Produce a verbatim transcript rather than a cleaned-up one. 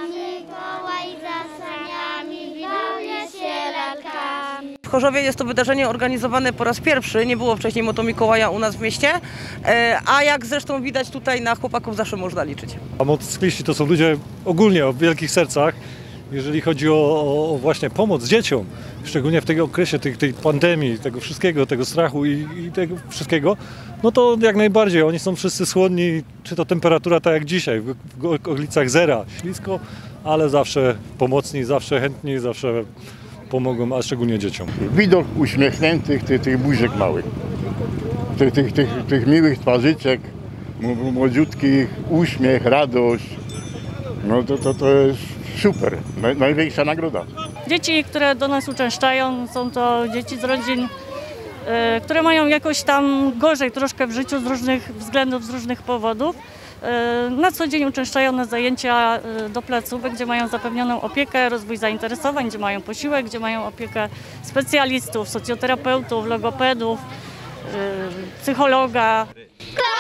Mikołaj za saniami bawi się lalkami. W Chorzowie jest to wydarzenie organizowane po raz pierwszy, nie było wcześniej Moto Mikołaja u nas w mieście, a jak zresztą widać tutaj na chłopaków zawsze można liczyć. A motocykliści to są ludzie ogólnie o wielkich sercach, jeżeli chodzi o, o właśnie pomoc dzieciom, szczególnie w tym okresie tej, tej pandemii, tego wszystkiego, tego strachu i, i tego wszystkiego, no to jak najbardziej, oni są wszyscy skłonni, czy to temperatura tak jak dzisiaj, w, w okolicach zera, ślisko, ale zawsze pomocni, zawsze chętni, zawsze pomogą, a szczególnie dzieciom. Widok uśmiechniętych tych, tych buziek małych, tych, tych, tych, tych miłych twarzyczek, młodziutkich, uśmiech, radość, no to, to, to jest super, Naj, największa nagroda. Dzieci, które do nas uczęszczają, są to dzieci z rodzin, y, które mają jakoś tam gorzej troszkę w życiu z różnych względów, z różnych powodów. Y, na co dzień uczęszczają na zajęcia y, do placówek, gdzie mają zapewnioną opiekę, rozwój zainteresowań, gdzie mają posiłek, gdzie mają opiekę specjalistów, socjoterapeutów, logopedów, y, psychologa.